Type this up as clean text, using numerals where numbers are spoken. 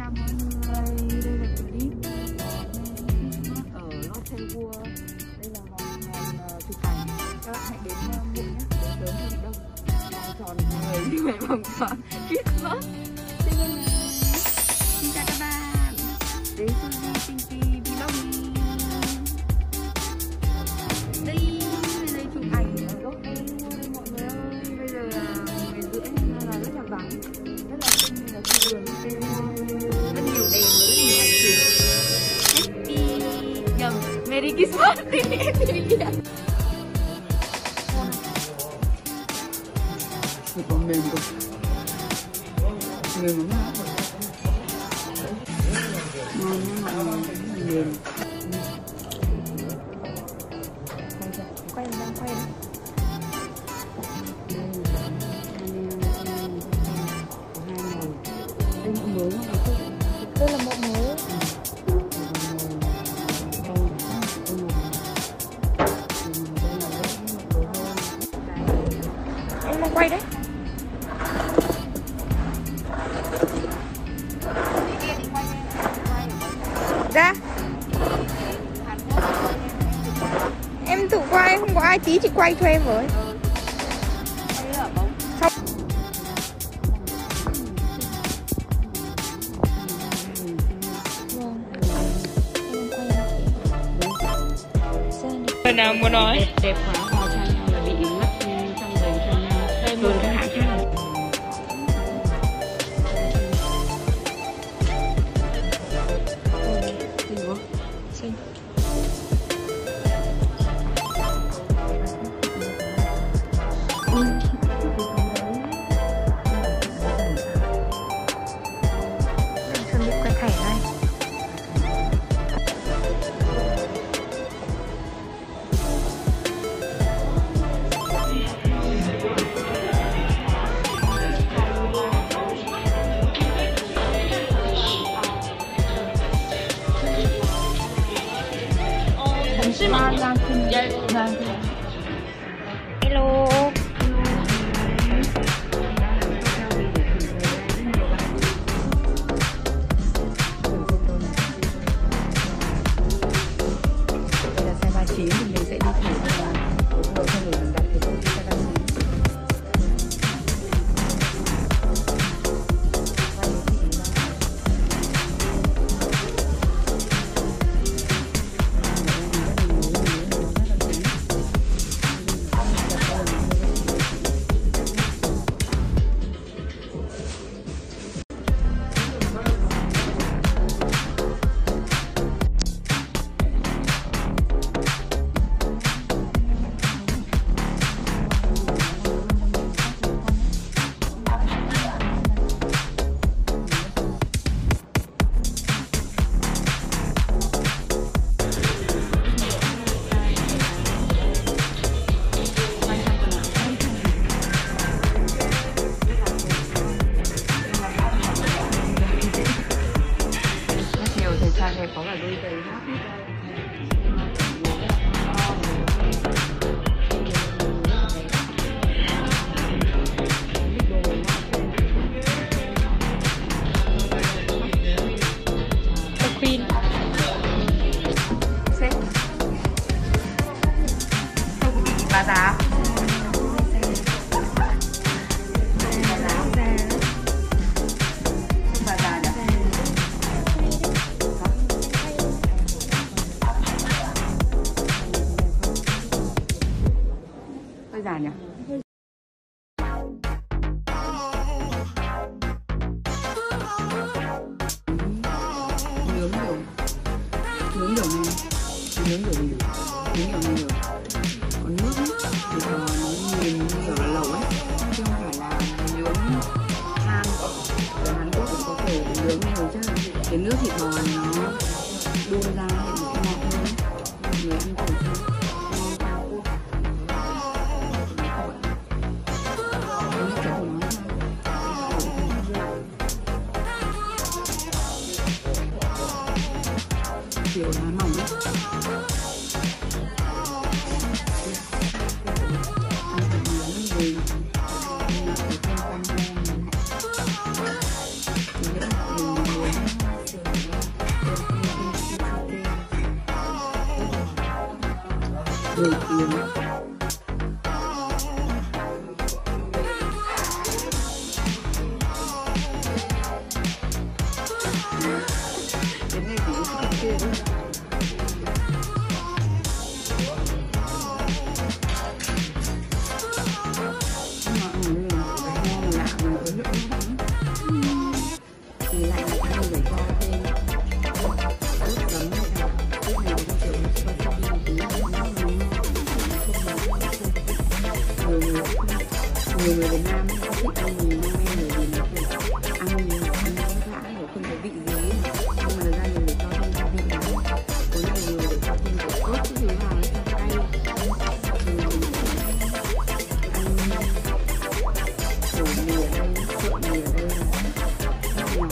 chào mọi người, đây là clip ở Lotte World. Đây là vòng chụp ảnh, các bạn hãy đến muộn nhé, đến sớm hơn đông. Vòng tròn người nhưng mà vòng tròn Christmas. Xin chào các bạn, đến Suzy Pinky Vlog. Đây chụp ảnh ở Lotte World đây mọi người ơi. Bây giờ là 10:30 nên là rất là vắng, rất là xinh, là trên đường trên rất nhiều đèn, rất nhiều ảnh chụp. Happy nhầm Merry Christmas thì em thì kìa. Một con mềm rồi, mềm lắm. Ngon nha mọi người, mềm. Quay đang quay. Đây mẫu mới không? Đây là mẫu mới. Em đang quay đấy. Ra. Em tự quay, không có ai, tí chị quay cho em với. Nào muốn nói đẹp quá, hoa chai nhau là bị mất trong đời cho nhau hơn các hãng khác. Xinh quá, xinh. Chuẩn bị quẹt thẻ đây. hello. Đây là xe 39 thì mình sẽ đi thử là rồi xong rồi mình đặt cái xe 39. Cha này có cả đôi giày hát. Queen Xếp. Không bị bà giá. Hơi dài nhỉ? Nướng kiểu này, nướng kiểu gì? Nướng kiểu này. Còn nước ấy, thì nó nhìn kiểu là lẩu ấy, chứ không phải là nướng than. Ở Hàn Quốc cũng có kiểu nướng nhiều chứ. Cái nước thịt bò này nó đun ra thì nó ngọt hơn. Người ăn thử xem. Kiểu lá mỏng ấy. Ăn thịt nướng rồi mình 10 tiếng. Cái này thì không tiền đâu. Nhiều người Việt Nam thích ăn mì men bởi vì nó kiểu ăn nó lạ rồi không có vị gì ấy. Nhưng mà thực ra mình để cho thêm gia vị vào, có nhiều người để cho thêm kiểu ớt cái gì vào cho cay. Thì mình sẽ ăn thử mì ở đây, trộn mì ở đây là nhỏ.